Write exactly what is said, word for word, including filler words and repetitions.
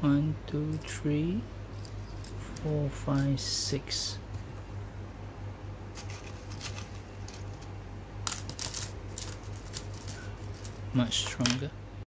One, two, three, four, five, six. Much stronger.